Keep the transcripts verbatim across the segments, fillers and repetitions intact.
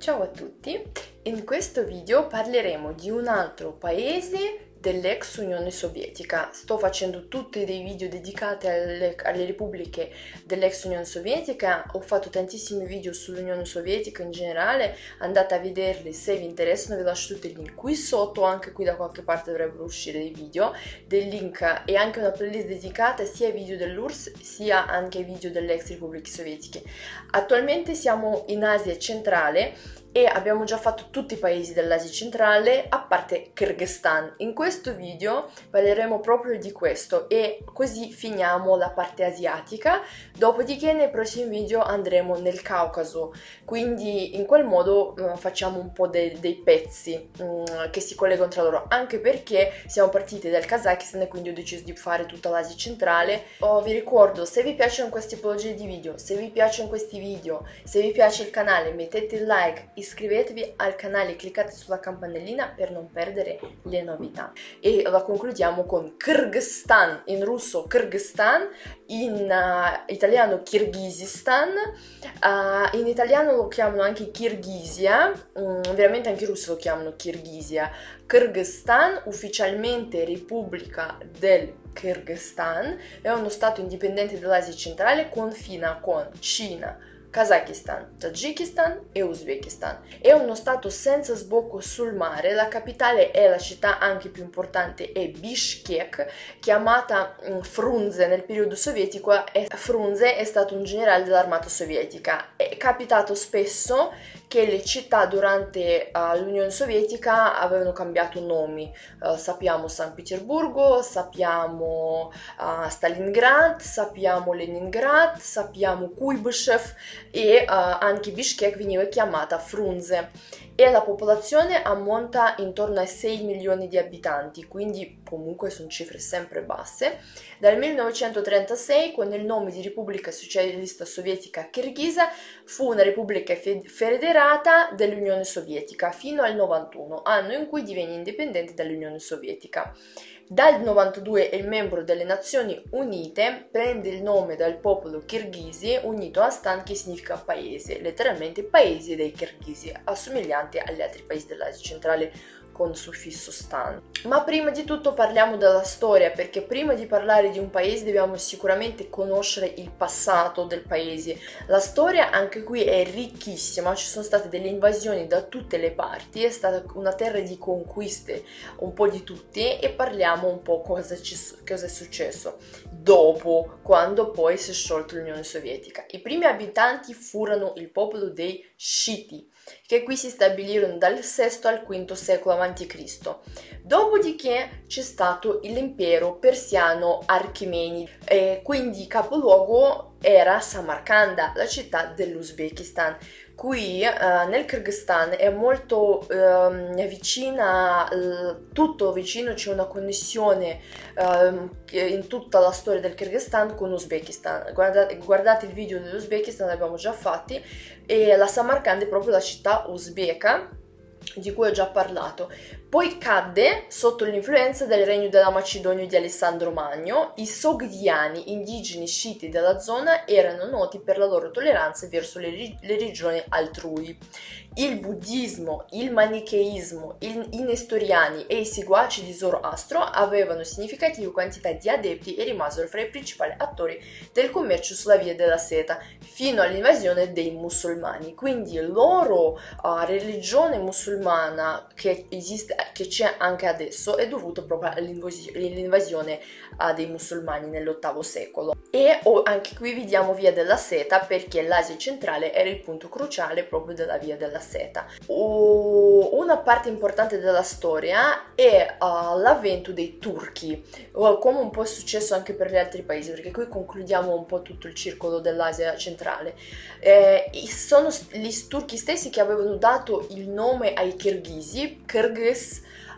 Ciao a tutti, in questo video parleremo di un altro paese dell'ex Unione Sovietica. Sto facendo tutti dei video dedicati alle, alle repubbliche dell'ex Unione Sovietica, ho fatto tantissimi video sull'Unione Sovietica in generale, andate a vederli se vi interessano, vi lascio tutti i link qui sotto, anche qui da qualche parte dovrebbero uscire dei video, dei link e anche una playlist dedicata sia ai video dell'U R S S sia anche ai video delle ex repubbliche sovietiche. Attualmente siamo in Asia centrale e abbiamo già fatto tutti i paesi dell'Asia centrale a parte Kyrgyzstan. In questo video parleremo proprio di questo e così finiamo la parte asiatica, dopodiché nei prossimi video andremo nel Caucaso, quindi in quel modo uh, facciamo un po' de dei pezzi um, che si collegano tra loro, anche perché siamo partiti dal Kazakistan e quindi ho deciso di fare tutta l'Asia centrale. Oh, vi ricordo, se vi piacciono queste tipologie di video, se vi piacciono questi video, se vi piace il canale mettete il like, iscrivetevi al canale e cliccate sulla campanellina per non perdere le novità. E la concludiamo con Kyrgyzstan, in russo Kyrgyzstan, in uh, italiano Kirghizistan, uh, in italiano lo chiamano anche Kirghizia, um, veramente anche in russo lo chiamano Kirghizia. Kyrgyzstan, ufficialmente Repubblica del Kyrgyzstan, è uno stato indipendente dell'Asia centrale, confina con Cina, Kazakistan, Tagikistan e Uzbekistan. È uno stato senza sbocco sul mare, la capitale è la città anche più importante, è Bishkek, chiamata Frunze nel periodo sovietico. Frunze è stato un generale dell'armata sovietica. È capitato spesso che le città durante uh, l'Unione Sovietica avevano cambiato nomi. Uh, sappiamo San Pietroburgo, sappiamo uh, Stalingrad, sappiamo Leningrad, sappiamo Kuybushchev e uh, anche Bishkek veniva chiamata Frunze. E la popolazione ammonta intorno ai sei milioni di abitanti, quindi comunque sono cifre sempre basse. Dal millenovecentotrentasei, con il nome di Repubblica Socialista Sovietica Kirghiza, fu una repubblica federata dell'Unione Sovietica fino al novantuno, anno in cui divenne indipendente dall'Unione Sovietica. Dal novantadue è membro delle Nazioni Unite, prende il nome dal popolo kirghisi unito a Stan, che significa paese, letteralmente paese dei kirghisi, assomigliante agli altri paesi dell'Asia centrale con suffisso Stan. Ma prima di tutto parliamo della storia, perché prima di parlare di un paese dobbiamo sicuramente conoscere il passato del paese. La storia anche qui è ricchissima, ci sono state delle invasioni da tutte le parti, è stata una terra di conquiste un po' di tutti, e parliamo un po' cosa, ci, cosa è successo dopo, quando poi si è sciolta l'Unione Sovietica. I primi abitanti furono il popolo dei Sciiti, che qui si stabilirono dal sesto al quinto secolo avanti Cristo. Dopodiché c'è stato l'impero persiano Archemeni, e quindi capoluogo era Samarcanda, la città dell'Uzbekistan. Qui eh, nel Kyrgyzstan è molto eh, vicina, eh, tutto vicino, c'è una connessione eh, in tutta la storia del Kyrgyzstan con l'Uzbekistan. Guardate, guardate il video dell'Uzbekistan, l'abbiamo già fatti, e la Samarcanda è proprio la città uzbeka di cui ho già parlato. Poi cadde sotto l'influenza del regno della Macedonia di Alessandro Magno. I Sogdiani, indigeni sciiti della zona, erano noti per la loro tolleranza verso le, le religioni altrui. Il buddismo, il manicheismo, il, i nestoriani e i seguaci di Zoroastro avevano significative quantità di adepti e rimasero fra i principali attori del commercio sulla via della seta fino all'invasione dei musulmani. Quindi la loro uh, religione musulmana che esiste, che c'è anche adesso, è dovuta proprio all'invasione uh, dei musulmani nell'ottavo secolo. E oh, anche qui vediamo via della seta, perché l'Asia centrale era il punto cruciale proprio della via della seta. Uh, una parte importante della storia è uh, l'avvento dei turchi, uh, come un po' è successo anche per gli altri paesi, perché qui concludiamo un po' tutto il circolo dell'Asia centrale. Eh, sono gli turchi stessi che avevano dato il nome ai kirghisi, Kyrgyz,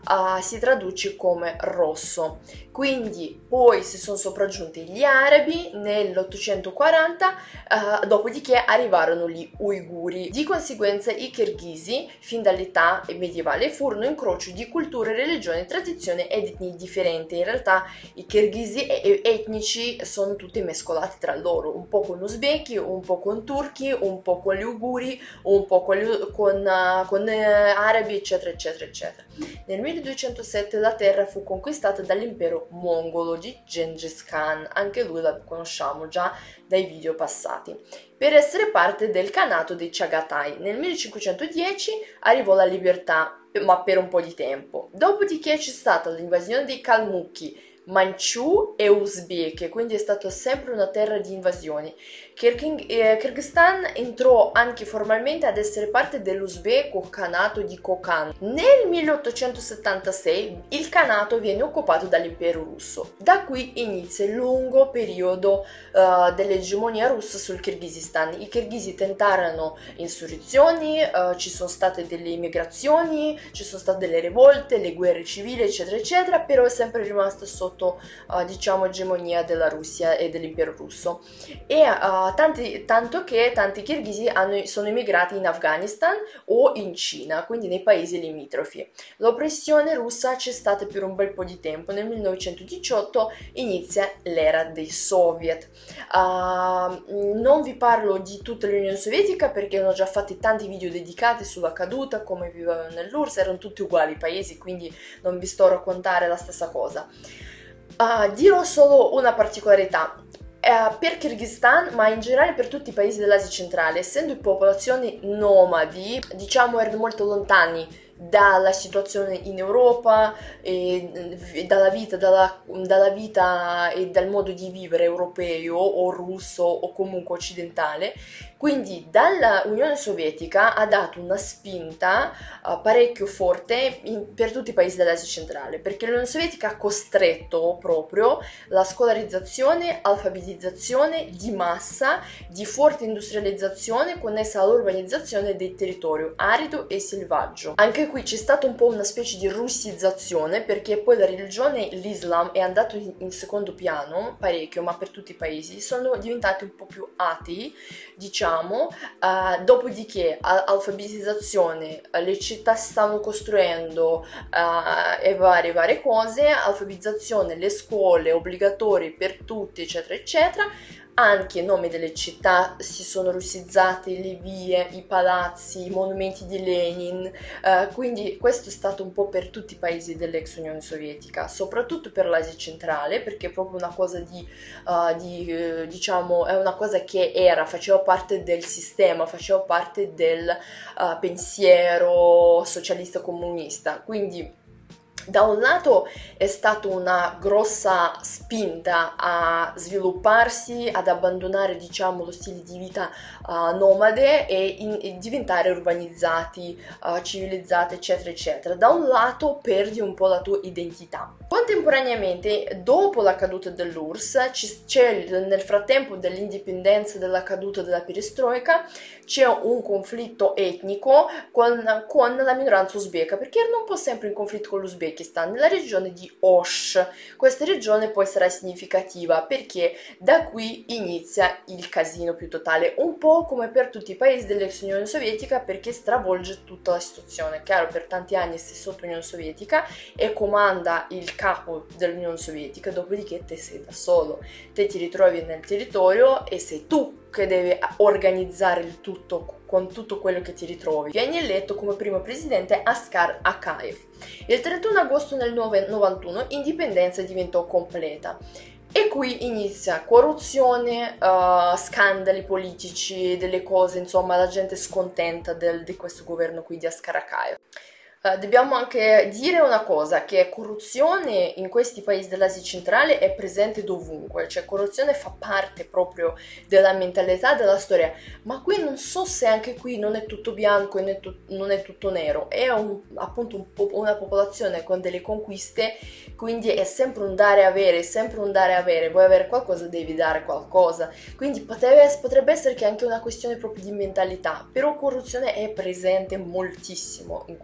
uh, si traduce come rosso. Quindi poi si sono sopraggiunti gli arabi nell'ottocentoquaranta, uh, dopodiché arrivarono gli uiguri. Di conseguenza i kirghisi, fin dall'età medievale, furono incrocio di culture, religioni, tradizioni ed etnie differenti. In realtà i kirghisi etnici sono tutti mescolati tra loro, un po' con uzbeki, un po' con turchi, un po' con gli uiguri, un po' con, gli, con, uh, con uh, arabi, eccetera, eccetera, eccetera. Nel milleduecentosette la terra fu conquistata dall'impero mongolo di Gengis Khan, anche lui la conosciamo già dai video passati, per essere parte del Khanato dei Chagatai. Nel millecinquecentodieci arrivò la libertà, ma per un po' di tempo. Dopodiché c'è stata l'invasione dei Kalmucchi, Manciù e Uzbeke, quindi è stata sempre una terra di invasioni. Kirghizistan entrò anche formalmente ad essere parte dell'Uzbeko Khanato di Kokand. Nel milleottocentosettantasei il Khanato viene occupato dall'impero russo. Da qui inizia il lungo periodo uh, dell'egemonia russa sul Kirghizistan. I kirghisi tentarono insurrezioni, uh, ci sono state delle immigrazioni, ci sono state delle rivolte, le guerre civili, eccetera, eccetera, però è sempre rimasto sotto, uh, diciamo, egemonia della Russia e dell'impero russo. E uh, Tanti, tanto che tanti kirghisi hanno, sono immigrati in Afghanistan o in Cina, quindi nei paesi limitrofi. L'oppressione russa c'è stata per un bel po' di tempo. Nel millenovecentodiciotto inizia l'era dei soviet. Uh, non vi parlo di tutta l'Unione Sovietica perché ho già fatto tanti video dedicati sulla caduta, come vivevano nell'U R S S, erano tutti uguali i paesi, quindi non vi sto a raccontare la stessa cosa. Uh, dirò solo una particolarità. Per Kirghizistan, ma in generale per tutti i paesi dell'Asia centrale, essendo popolazioni nomadi, diciamo, erano molto lontani dalla situazione in Europa, e dalla vita, dalla, dalla vita e dal modo di vivere europeo o russo o comunque occidentale. Quindi dall'Unione Sovietica ha dato una spinta uh, parecchio forte in, per tutti i paesi dell'Asia centrale, perché l'Unione Sovietica ha costretto proprio la scolarizzazione, alfabetizzazione di massa, di forte industrializzazione connessa all'urbanizzazione del territorio arido e selvaggio. Anche qui c'è stata un po' una specie di russizzazione, perché poi la religione, l'Islam, è andato in, in secondo piano parecchio, ma per tutti i paesi sono diventati un po' più atei, diciamo. Uh, dopodiché alfabetizzazione, le città si stavano costruendo uh, e varie varie cose, alfabetizzazione, le scuole obbligatorie per tutti, eccetera eccetera. Anche i nomi delle città si sono russizzati, le vie, i palazzi, i monumenti di Lenin, uh, quindi questo è stato un po' per tutti i paesi dell'ex Unione Sovietica, soprattutto per l'Asia centrale, perché è proprio una cosa di, uh, di uh, diciamo, è una cosa che era, faceva parte del sistema, faceva parte del uh, pensiero socialista comunista, quindi da un lato è stata una grossa spinta a svilupparsi, ad abbandonare, diciamo, lo stile di vita uh, nomade e, in, e diventare urbanizzati, uh, civilizzati, eccetera, eccetera. Da un lato perdi un po' la tua identità. Contemporaneamente, dopo la caduta dell'U R S S, c'è nel frattempo dell'indipendenza, della caduta della perestroica, c'è un conflitto etnico con, con la minoranza uzbeka, perché erano un po' sempre in conflitto con l'Uzbekistan, nella regione di Osh. Questa regione poi sarà significativa perché da qui inizia il casino più totale, un po' come per tutti i paesi dell'ex Unione Sovietica, perché stravolge tutta la situazione. Chiaro, per tanti anni sei sotto Unione Sovietica e comanda il capo dell'Unione Sovietica, dopodiché te sei da solo, te ti ritrovi nel territorio e sei tu che devi organizzare il tutto con tutto quello che ti ritrovi. Viene eletto come primo presidente Askar Akayev. Il trentuno agosto del novantuno indipendenza diventò completa. E qui inizia corruzione, uh, scandali politici, delle cose, insomma, la gente scontenta del, di questo governo qui di Askar Akayev. Uh, dobbiamo anche dire una cosa, che corruzione in questi paesi dell'Asia centrale è presente dovunque, cioè corruzione fa parte proprio della mentalità, della storia, ma qui non so se anche qui non è tutto bianco e non è, tu- non è tutto nero, è un, appunto un po- una popolazione con delle conquiste, quindi è sempre un dare e avere, è sempre un dare e avere, vuoi avere qualcosa devi dare qualcosa, quindi potrebbe, potrebbe essere che è anche una questione proprio di mentalità, però corruzione è presente moltissimo in questi paesi.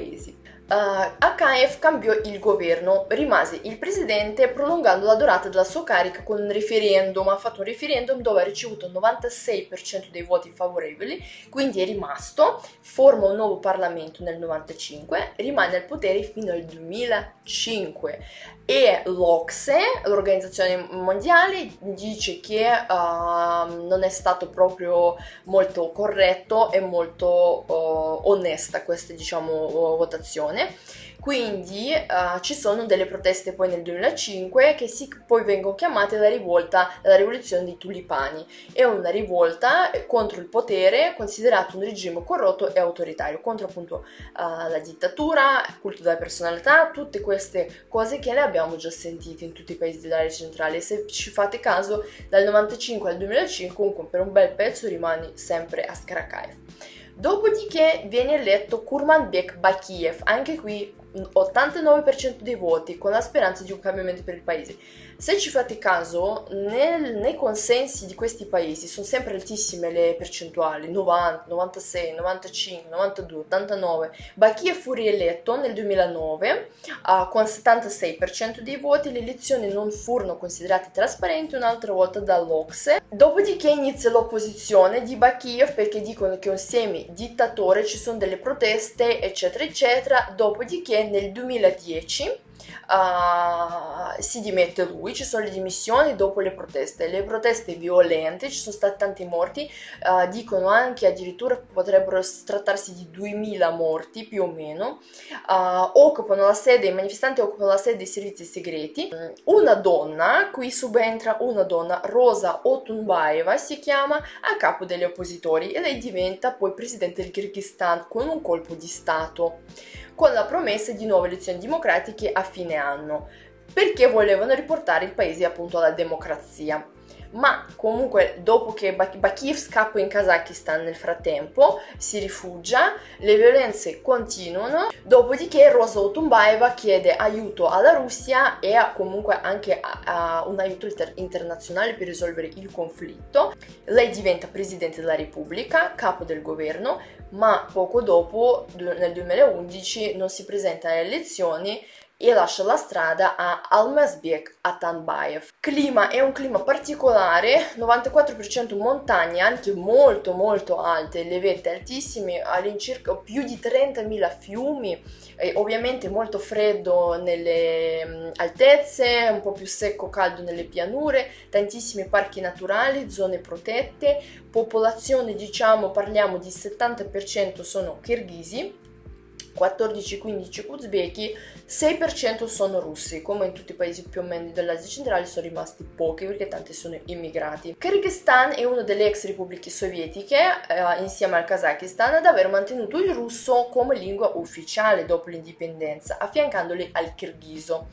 paesi. Uh, Akayev cambiò il governo, rimase il presidente prolungando la durata della sua carica con un referendum. Ha fatto un referendum dove ha ricevuto il novantasei per cento dei voti favorevoli, quindi è rimasto, forma un nuovo Parlamento nel novantacinque, rimane al potere fino al duemilacinque e l'O C S E, l'Organizzazione Mondiale, dice che uh, non è stato proprio molto corretto e molto uh, onesta questa, diciamo, votazione. Quindi uh, ci sono delle proteste poi nel duemilacinque che si, poi vengono chiamate la rivolta, la rivoluzione dei tulipani. È una rivolta contro il potere considerato un regime corrotto e autoritario, contro appunto uh, la dittatura, il culto della personalità, tutte queste cose che le abbiamo già sentite in tutti i paesi dell'area centrale. Se ci fate caso, dal novantacinque al duemilacinque comunque per un bel pezzo rimani sempre a Karakayev. Dopodiché viene eletto Kurmanbek Bakiev, anche qui ottantanove per cento dei voti, con la speranza di un cambiamento per il paese. Se ci fate caso, nel, nei consensi di questi paesi sono sempre altissime le percentuali, novanta, novantasei, novantacinque, novantadue, ottantanove. Bakiev fu rieletto nel duemilanove uh, con settantasei per cento dei voti, le elezioni non furono considerate trasparenti un'altra volta dall'O C S E. Dopodiché inizia l'opposizione di Bakiev perché dicono che è un semi-dittatore, ci sono delle proteste, eccetera, eccetera. Dopodiché nel duemiladieci Uh, si dimette lui, ci sono le dimissioni dopo le proteste, le proteste violente, ci sono stati tanti morti, uh, dicono anche addirittura potrebbero trattarsi di duemila morti più o meno. Uh, occupano la sede, i manifestanti occupano la sede dei servizi segreti. Una donna, qui subentra una donna, Rosa Otunbayeva si chiama, a capo degli oppositori, e lei diventa poi presidente del Kirghizistan con un colpo di stato, con la promessa di nuove elezioni democratiche a fine anno, perché volevano riportare il paese appunto alla democrazia. Ma comunque dopo che Bakiev scappa in Kazakistan nel frattempo, si rifugia, le violenze continuano, dopodiché Rosa Otunbayeva chiede aiuto alla Russia e comunque anche a, a un aiuto inter internazionale per risolvere il conflitto. Lei diventa presidente della Repubblica, capo del governo, ma poco dopo, nel duemilaundici, non si presenta alle elezioni e lascia la strada a Almazbek Atanbayev. Clima è un clima particolare, novantaquattro per cento montagne, anche molto molto alte, le vette altissime, all'incirca più di trentamila fiumi, e ovviamente molto freddo nelle altezze, un po' più secco caldo nelle pianure, tantissimi parchi naturali, zone protette, popolazione, diciamo, parliamo di settanta per cento sono kirghisi, quattordici quindici uzbeki, sei per cento sono russi, come in tutti i paesi più o meno dell'Asia centrale sono rimasti pochi perché tanti sono immigrati. Kirghizistan è una delle ex repubbliche sovietiche, eh, insieme al Kazakistan, ad aver mantenuto il russo come lingua ufficiale dopo l'indipendenza, affiancandoli al kirghizo.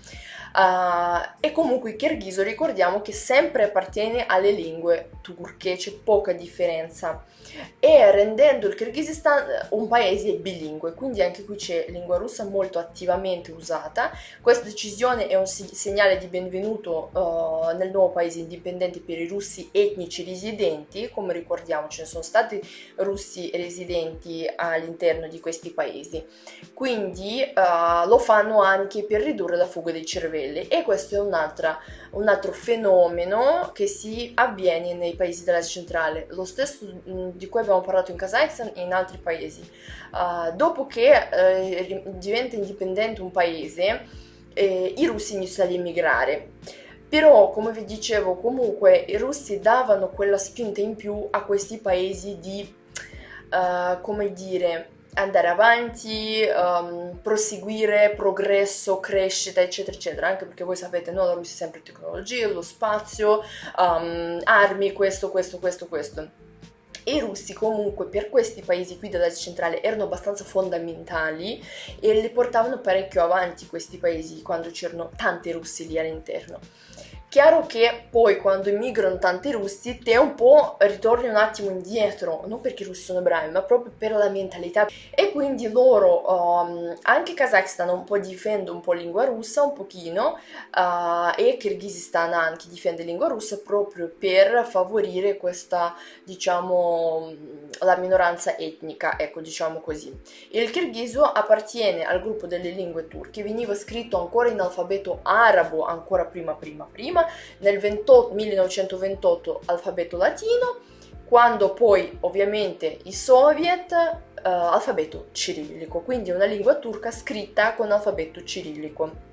Uh, e comunque il kirghizo, ricordiamo che sempre appartiene alle lingue turche, c'è poca differenza, e rendendo il Kirghizistan un paese bilingue, quindi anche qui c'è lingua russa molto attivamente usata. Questa decisione è un segnale di benvenuto uh, nel nuovo paese indipendente per i russi etnici residenti. Come ricordiamo, ce ne sono stati russi residenti all'interno di questi paesi, quindi uh, lo fanno anche per ridurre la fuga dei cervelli. E questo è un'altra, un altro fenomeno che si avviene nei paesi dell'Asia centrale, lo stesso di cui abbiamo parlato in Kazakistan e in altri paesi. Uh, dopo che uh, diventa indipendente un paese, eh, i russi iniziano ad emigrare. Però, come vi dicevo, comunque i russi davano quella spinta in più a questi paesi di, uh, come dire, andare avanti, um, proseguire, progresso, crescita, eccetera, eccetera, anche perché voi sapete, no, la Russia è sempre tecnologia, lo spazio, um, armi, questo, questo, questo, questo. E i russi comunque per questi paesi qui dell'Asia centrale erano abbastanza fondamentali e li portavano parecchio avanti questi paesi quando c'erano tanti russi lì all'interno. Chiaro che poi quando immigrano tanti russi, te un po' ritorni un attimo indietro, non perché i russi sono bravi, ma proprio per la mentalità. E quindi loro, um, anche Kazakistan un po' difende un po' lingua russa, un pochino, uh, e Kirghizistan anche difende lingua russa proprio per favorire questa, diciamo, la minoranza etnica, ecco, diciamo così. Il kirghizo appartiene al gruppo delle lingue turche, veniva scritto ancora in alfabeto arabo, ancora prima prima prima, nel ventotto, millenovecentoventotto alfabeto latino, quando poi ovviamente i soviet uh, alfabeto cirillico, quindi una lingua turca scritta con alfabeto cirillico.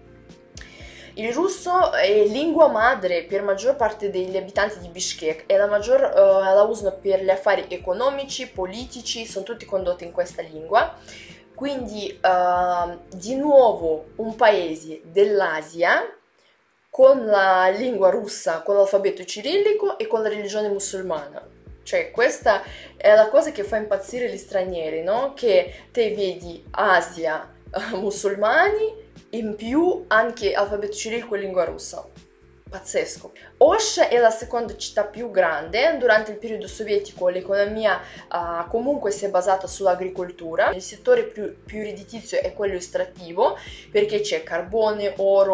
Il russo è lingua madre per maggior parte degli abitanti di Bishkek e la maggior uh, la usano per gli affari economici, politici, sono tutti condotti in questa lingua. Quindi uh, di nuovo un paese dell'Asia con la lingua russa, con l'alfabeto cirillico e con la religione musulmana. Cioè, questa è la cosa che fa impazzire gli stranieri, no? Che te vedi Asia, uh, musulmani, in più anche alfabeto cirillico e lingua russa. Pazzesco. Osh è la seconda città più grande. Durante il periodo sovietico l'economia uh, comunque si è basata sull'agricoltura. Il settore più, più redditizio è quello estrattivo, perché c'è carbone,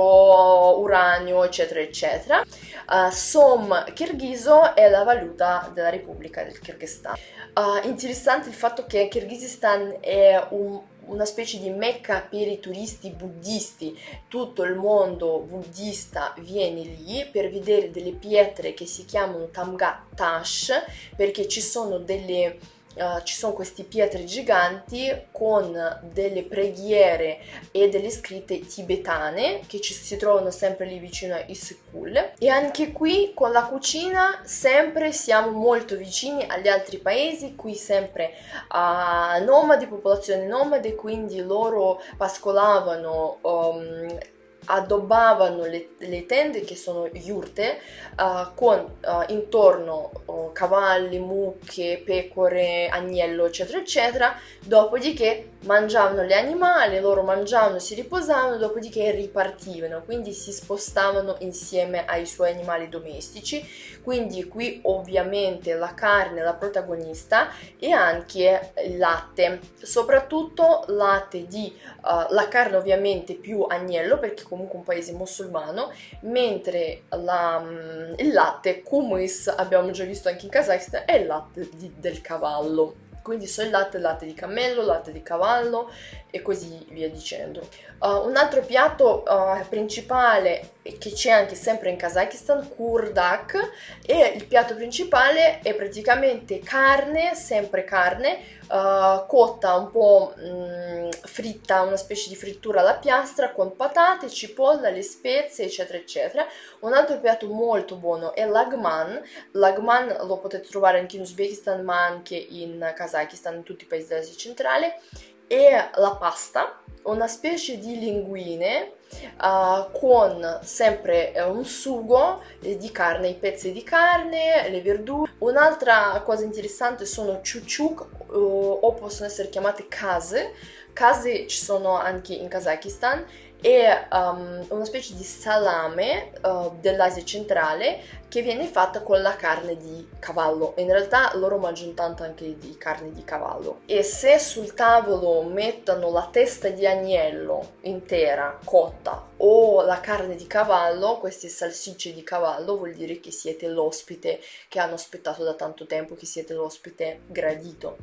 oro, uranio, eccetera, eccetera. Uh, Som kirghizo è la valuta della Repubblica del Kirghizistan. Uh, interessante il fatto che Kirghizistan è un una specie di mecca per i turisti buddisti. Tutto il mondo buddista viene lì per vedere delle pietre che si chiamano Tamgat Tash, perché ci sono delle Uh, ci sono queste pietre giganti con delle preghiere e delle scritte tibetane che ci si trovano sempre lì vicino a Isyk-Kul. E anche qui con la cucina sempre siamo molto vicini agli altri paesi, qui sempre uh, nomadi, popolazione nomade, quindi loro pascolavano um, addobbavano le, le tende, che sono yurte, uh, con uh, intorno uh, cavalli, mucche, pecore, agnello, eccetera, eccetera. Dopodiché mangiavano gli animali, loro mangiavano, si riposavano, dopodiché ripartivano, quindi si spostavano insieme ai suoi animali domestici. Quindi qui ovviamente la carne è la protagonista e anche il latte, soprattutto latte di uh, la carne ovviamente più agnello, perché comunque un paese musulmano, mentre la, um, il latte kumis abbiamo già visto anche in Kazakistan è il latte di, del cavallo. Quindi so il latte, latte di cammello, latte di cavallo e così via dicendo. Uh, un altro piatto uh, principale che c'è anche sempre in Kazakistan, kurdak, e il piatto principale è praticamente carne, sempre carne, uh, cotta un po' mh, fritta, una specie di frittura alla piastra con patate, cipolla, le spezie, eccetera, eccetera. Un altro piatto molto buono è l'agman. L'agman lo potete trovare anche in Uzbekistan, ma anche in Kazakistan, in tutti i paesi dell'Asia centrale. E la pasta, una specie di linguine uh, con sempre uh, un sugo eh, di carne, i pezzi di carne, le verdure. Un'altra cosa interessante sono ciuciuk uh, o possono essere chiamate kaze. Kaze ci sono anche in Kazakistan. È um, una specie di salame uh, dell'Asia centrale che viene fatta con la carne di cavallo. In realtà loro mangiano tanto anche di carne di cavallo. E se sul tavolo mettono la testa di agnello intera, cotta, o la carne di cavallo, queste salsicce di cavallo, vuol dire che siete l'ospite che hanno aspettato da tanto tempo, che siete l'ospite gradito.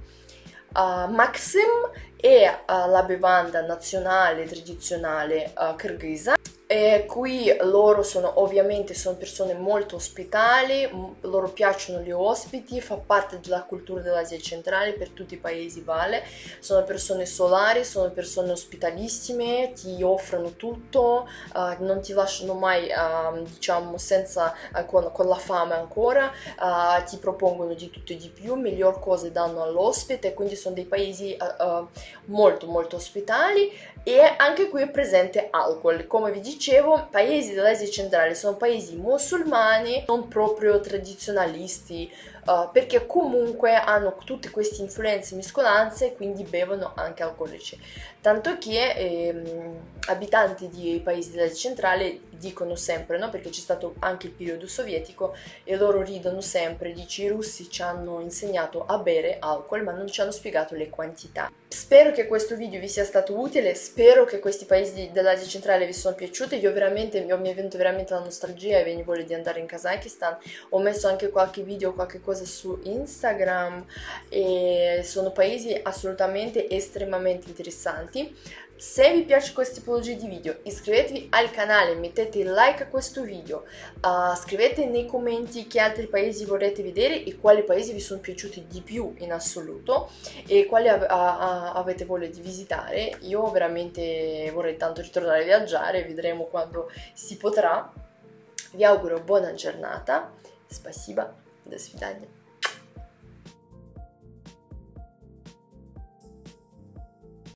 Uh, Maxim è uh, la bevanda nazionale tradizionale uh, kirghisa. E qui loro sono ovviamente sono persone molto ospitali, m- loro piacciono gli ospiti, fa parte della cultura dell'Asia centrale, per tutti i paesi vale. Sono persone solari, sono persone ospitalissime, ti offrono tutto, uh, non ti lasciano mai uh, diciamo senza uh, con, con la fame ancora, uh, ti propongono di tutto e di più, miglior cose danno all'ospite, quindi sono dei paesi uh, uh, molto molto ospitali. E anche qui è presente alcol. Come vi dicevo, paesi dell'Asia centrale sono paesi musulmani, non proprio tradizionalisti, uh, perché comunque hanno tutte queste influenze mescolanze, quindi bevono anche alcolici. Tanto che ehm, abitanti di paesi dell'Asia centrale dicono sempre, no? Perché c'è stato anche il periodo sovietico e loro ridono sempre, dice i russi ci hanno insegnato a bere alcol ma non ci hanno spiegato le quantità. Spero che questo video vi sia stato utile, spero che questi paesi dell'Asia centrale vi sono piaciuti. Io veramente, mi è venuta veramente la nostalgia e mi voglia di andare in Kazakistan. Ho messo anche qualche video, qualche cosa su Instagram e sono paesi assolutamente estremamente interessanti. Se vi piace questa tipologia di video, iscrivetevi al canale, mettete il like a questo video, uh, scrivete nei commenti che altri paesi vorrete vedere e quali paesi vi sono piaciuti di più in assoluto e quali av avete voglia di visitare. Io veramente vorrei tanto ritornare a viaggiare, vedremo quando si potrà. Vi auguro buona giornata, spasiba, до свидания.